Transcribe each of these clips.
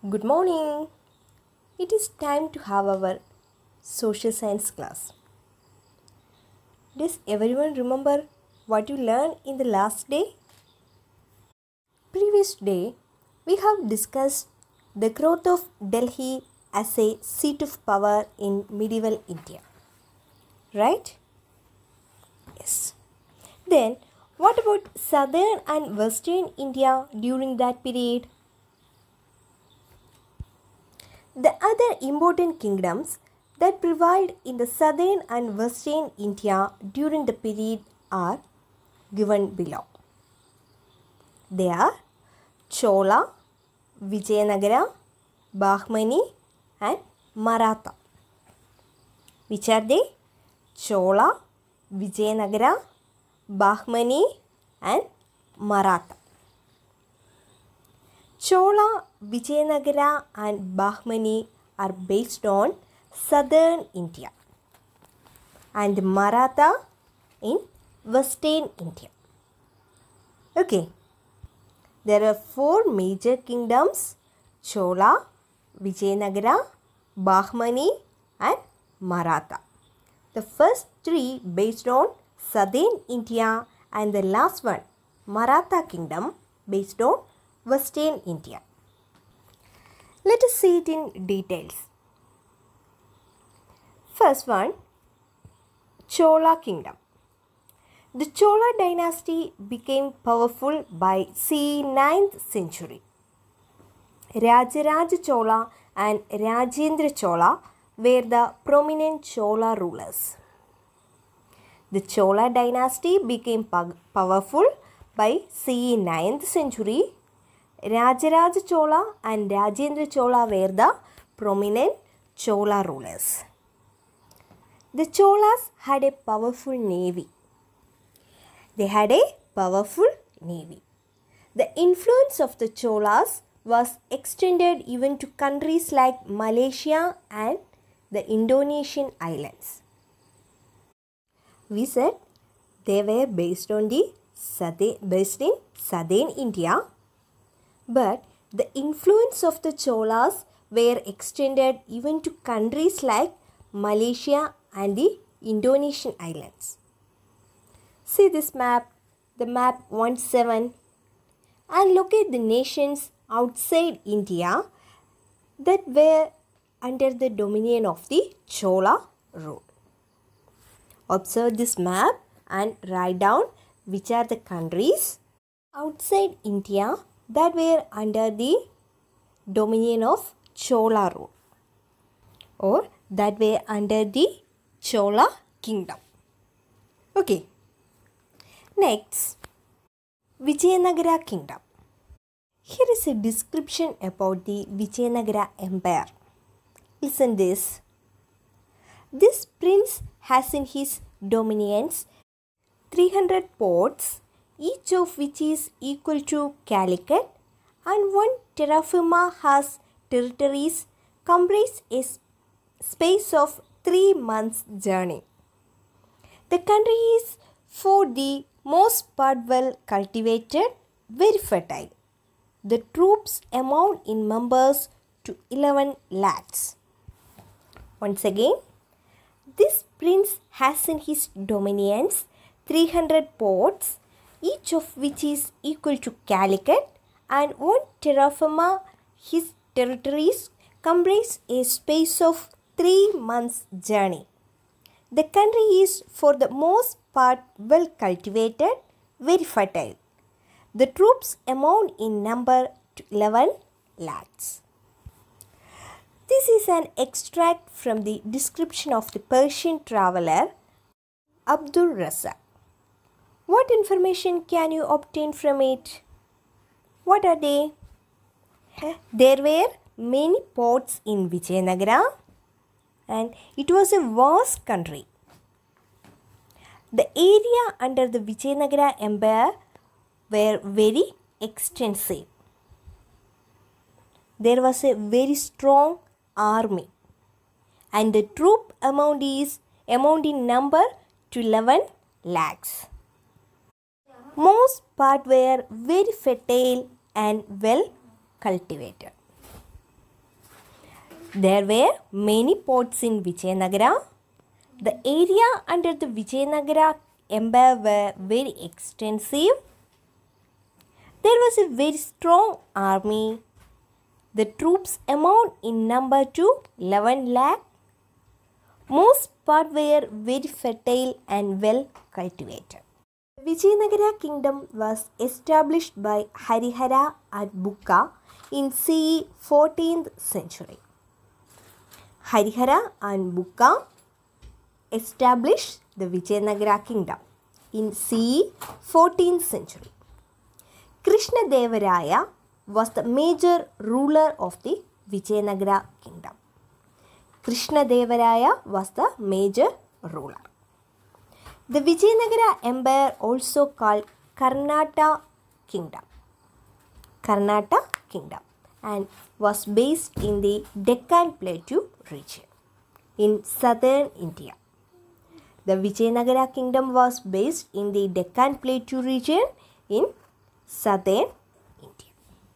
Good morning. It is time to have our social science class. Does everyone remember what you learned in the last day? Previous day, we have discussed the growth of Delhi as a seat of power in medieval India. Right? Yes. Then, what about southern and western India during that period? The other important kingdoms that prevailed in the southern and western India during the period are given below. They are Chola, Vijayanagara, Bahmani and Maratha. Which are they? Chola, Vijayanagara, Bahmani and Maratha. Chola, Vijayanagara and Bahmani are based on southern India and Maratha in western India. Okay, there are four major kingdoms: Chola, Vijayanagara, Bahmani and Maratha. The first three based on southern India and the last one, Maratha kingdom, based on western India. Let us see it in details. First one, Chola kingdom. The Chola dynasty became powerful by c. 9th century. Rajaraja Chola and Rajendra Chola were the prominent Chola rulers. The Chola dynasty became powerful by c. 9th century. Rajaraja Chola and Rajendra Chola were the prominent Chola rulers. The Cholas had a powerful navy. The influence of the Cholas was extended even to countries like Malaysia and the Indonesian islands. We said they were based in southern India, but the influence of the Cholas were extended even to countries like Malaysia and the Indonesian islands. See this map, the map 1/7, and locate the nations outside India that were under the dominion of the Chola rule. Observe this map and write down which are the countries outside India that were under the dominion of Chola rule or that were under the Chola kingdom. Okay. Next, Vijayanagara kingdom. Here is a description about the Vijayanagara empire. Listen this. This prince has in his dominions 300 ports, each of which is equal to Calicut, and one terra firma has territories comprise a space of 3 months' journey. The country is for the most part well cultivated, very fertile. The troops amount in numbers to 11 lakhs. Once again, this prince has in his dominions 300 ports, each of which is equal to Calicut, and one terra firma. His territories comprise a space of 3 months' journey. The country is for the most part well cultivated, very fertile. The troops amount in number to 11 lakhs. This is an extract from the description of the Persian traveller Abdul Razzaq. What information can you obtain from it? What are they? There were many ports in Vijayanagara and it was a vast country. The area under the Vijayanagara empire were very extensive. There was a very strong army and the troop amount in number to 11 lakhs. Most part were very fertile and well cultivated. There were many ports in Vijayanagara. The area under the Vijayanagara empire were very extensive. There was a very strong army. The troops amount in number to 11 lakh. Most part were very fertile and well cultivated. The Vijayanagara kingdom was established by Harihara at Bukka in CE 14th century. Harihara and Bukka established the Vijayanagara kingdom in CE 14th century. Krishnadevaraya was the major ruler of the Vijayanagara kingdom. Krishnadevaraya was the major ruler. The Vijayanagara empire also called Karnataka kingdom. Karnataka kingdom and was based in the Deccan Plateau region in southern India. The Vijayanagara kingdom was based in the Deccan Plateau region in southern India.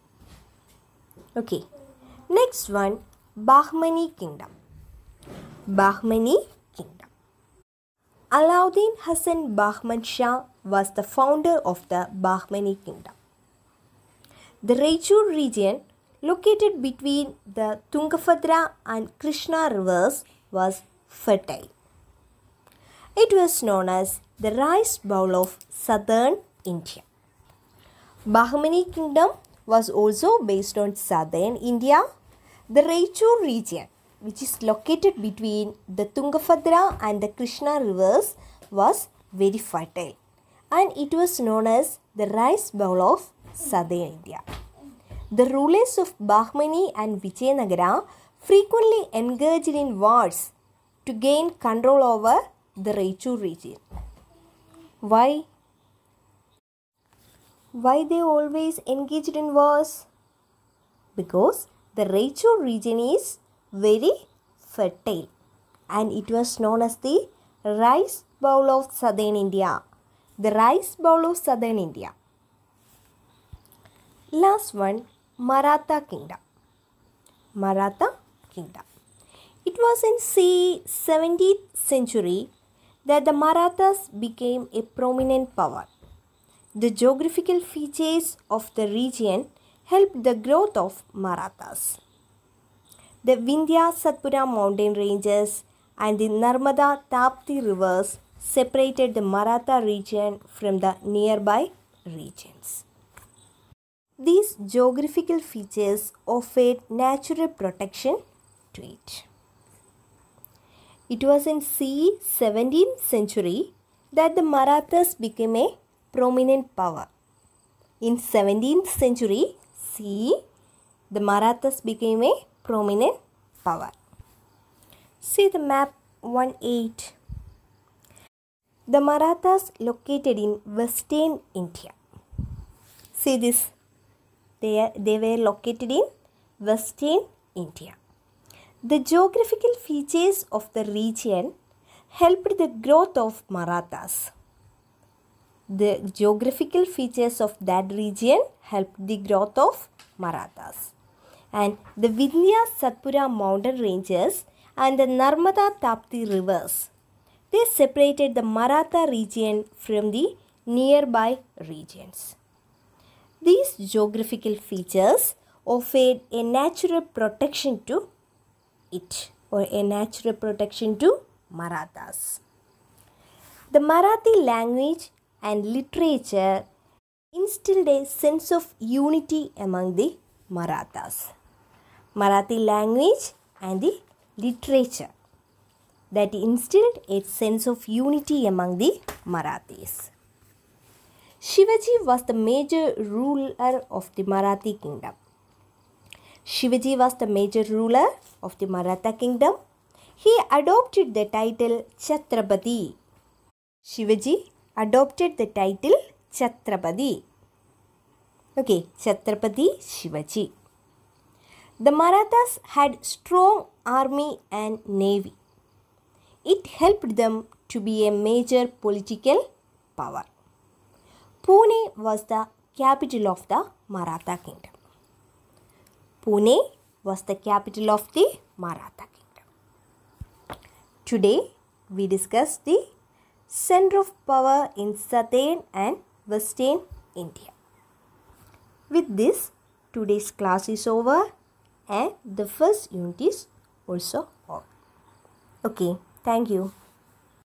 Okay, next one, Bahmani kingdom. Bahmani kingdom. Alauddin Hassan Bahman Shah was the founder of the Bahmani kingdom. The Raichur region, located between the Tungabhadra and Krishna rivers, was fertile. It was known as the rice bowl of southern India. Bahmani kingdom was also based on southern India. The Raichur region, which is located between the Tungabhadra and the Krishna rivers, was very fertile and it was known as the rice bowl of southern India. The rulers of Bahmani and Vijayanagara frequently engaged in wars to gain control over the Raichur region. Why? Why they always engaged in wars? Because the Raichur region is very fertile and it was known as the rice bowl of southern India. The rice bowl of southern India. Last one, Maratha kingdom. Maratha kingdom. It was in c. 17th century that the Marathas became a prominent power. The geographical features of the region helped the growth of Marathas. The Vindhya Satpura mountain ranges and the Narmada Tapti rivers separated the Maratha region from the nearby regions. These geographical features offered natural protection to it. It was in c. 17th century that the Marathas became a prominent power. In 17th century CE, the Marathas became a prominent power. See the map 1-8. The Marathas located in western India. See this. They were located in western India. The geographical features of the region helped the growth of Marathas. The geographical features of that region helped the growth of Marathas. And the Vindhya Satpura mountain ranges and the Narmada Tapti rivers, they separated the Maratha region from the nearby regions. These geographical features offered a natural protection to it or a natural protection to Marathas. The Marathi language and literature instilled a sense of unity among the Marathas. Marathi language and the literature that instilled a sense of unity among the Marathis. Shivaji was the major ruler of the Marathi kingdom. Shivaji was the major ruler of the Maratha kingdom. He adopted the title Chhatrapati. Shivaji adopted the title Chhatrapati. Okay, Chhatrapati Shivaji. The Marathas had strong army and navy. It helped them to be a major political power. Pune was the capital of the Maratha kingdom. Pune was the capital of the Maratha kingdom. Today we discussed the center of power in southern and western India. With this, today's class is over and the first unit is also over. Okay, thank you.